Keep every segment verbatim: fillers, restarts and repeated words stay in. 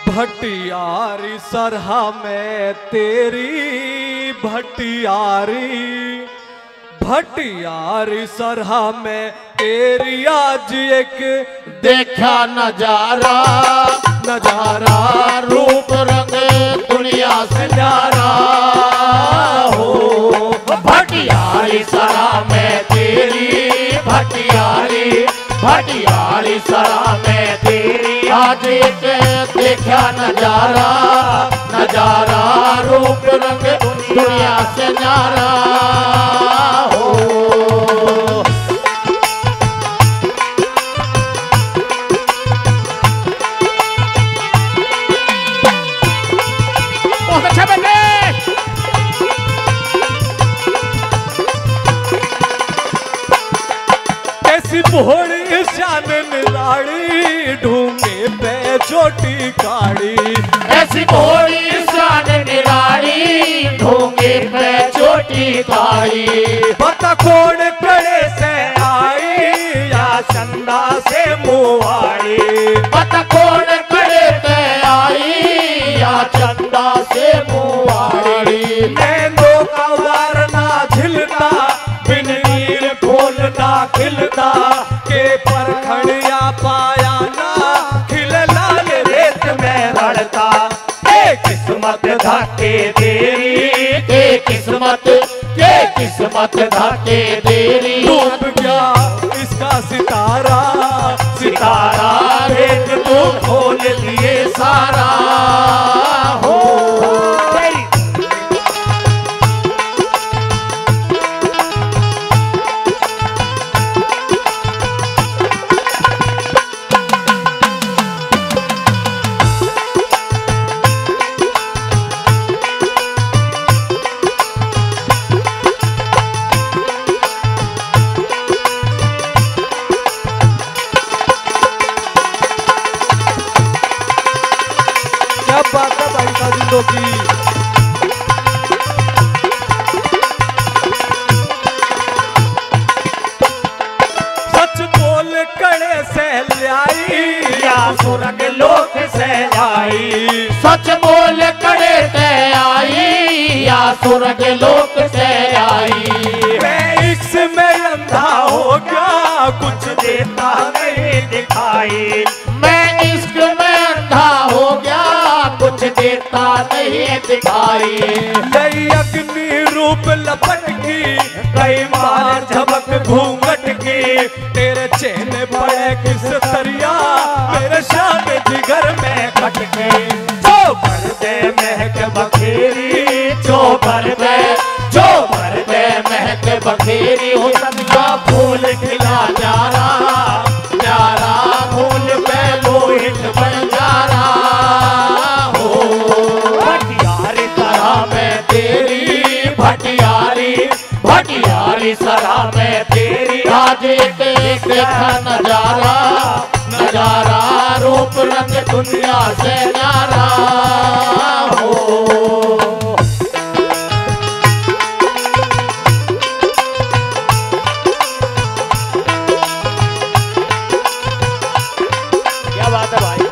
भटियारी सरहा में तेरी भटियारी, भटियारी सरहा में तेरी आज एक देखा नजारा, नजारा रूप रंग दुनिया से न्यारा हो। भटियारी सरहा में तेरी भटियारी, भटियारी सरहा में तेरी आज एक देखा नजारा, नजारा रूप रंग दुनिया से न्यारा हो। बहुत अच्छा बेटे। कैसी भोड़ी शान निराड़ी, ढूंगे पे छोटी काड़ी। ऐसी भोड़ी शान निराड़ी, ढूंगे पे छोटी काड़ी। पता कौन कड़े से आई या चंदा से मुआड़ी। पता कौन कड़े से आई या चंदा से मुआड़ी। नैनों का वारना झिलता, बिन नीर खोलता खिलता, के परखड़िया पाया ना, खिल लाल रेत में रड़ता। ए किस्मत धके तेरी, के किस्मत, के किस्मत धके तेरी। डूब गया इसका सितारा, सितारा रेत तो खोल लिए सारा हो। बात है भाई साजिदों की। सच बोल कड़े से लाई या सुरग लोक से आई। सच बोल कड़े से आई या सुरग लोक से आई। मैं इक्स में अंधा हो गया, कुछ देता नहीं दिखाई। मैं इश्क में अंधा हो गया, कुछ देता नहीं दिखाई। नई अग्नि रूप लपट की, कई बार झपक घूंघट की। तेरे चेहरे पड़े किस तरिया, मेरे शान जिगर में खटके। जो भर दे महक बखेरी, जो भर दे, जो भर दे महक बखेरी हो। सदिया फूल खिला न्यारा, न्यारा फूल पे मोहित बन जारा हो। भटियारी सरहा में तेरी भटियारी, भटियारी सरहा में तेरी आज एक देखा नजारा, नजारा रूप रंग दुनिया से न्यारा हो। क्या बात है भाई।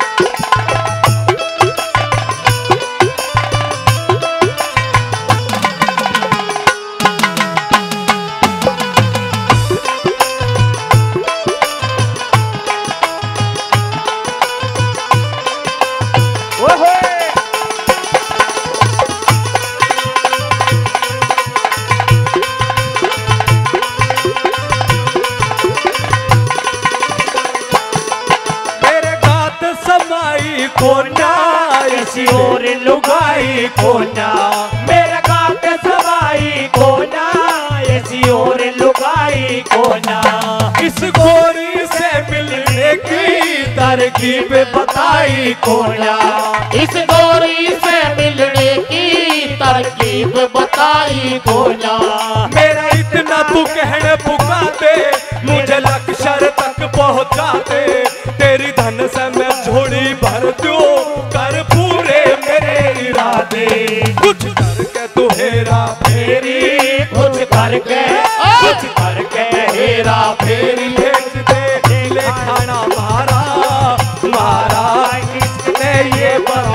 कोना ऐसी और लुगाई कोना, मेरा काट सवाई कोना ऐसी और लुगाई कोना। इस गोरी से मिलने की तरकीब बताई कोना। इस गोरी से मिलने की तरकीब बताई कोना। मेरा इतना तू कहने पुकाते, मुझे लक्ष्य तक पहुंचाते। तेरी धन से मैं झोली भर दूं, कर पूरे मेरे इरादे। कुछ करके तू हेरा फेरी, कुछ करके, कुछ करके हेरा फेरी भेज दे। खाना मारा मारा किसने ये बता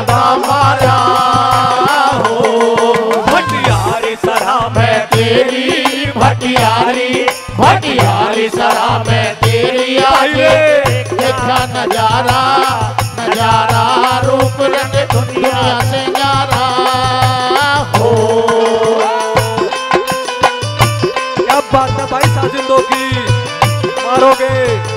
भटियारी भटियारी सरा में तेरी आगे देखा नजारा नजारा रूप रंग दुनिया से न्यारा हो। क्या बात है भाई साजिंदों की, मारोगे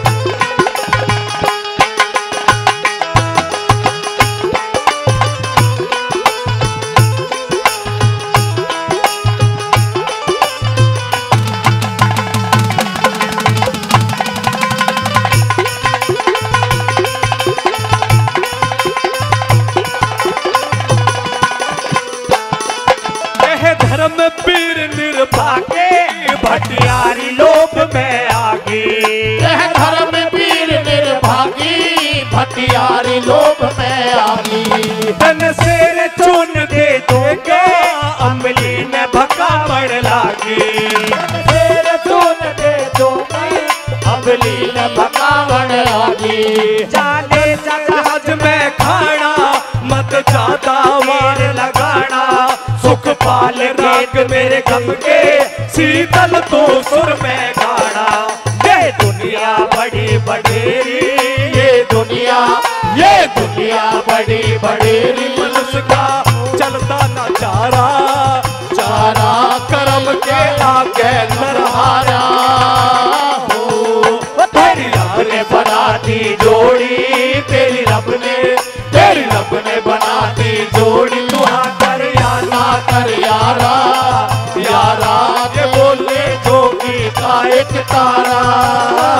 धर्म पीर निर्भागे भटियारी लोभ में आगे। यह धर्म पीर निर्भागी भटियारी लोभ में आगी। तन से चुन दे दोगे अमली ने भका पड़ लागी। शेर चुन दे दोगे अमली ने भका पड़ लागी। जाने जहाज में खाना मत ज्यादा वार लगाना। सुख पाल राग मेरे गम के शीतल तो सुर में गाना। ये दुनिया बड़ी बडेरी ये दुनिया ये दुनिया बड़ी बडेरी। मनुष्य का चलता ना चारा चारा कर्म के आगे नरहारा हो। तेरी रब ने बना दी जोड़ी तेरी रब ने तेरी रब ने बना दी जोड़ी। तू कर यारा कर यारा यारा के बोले जोगी का एक तारा।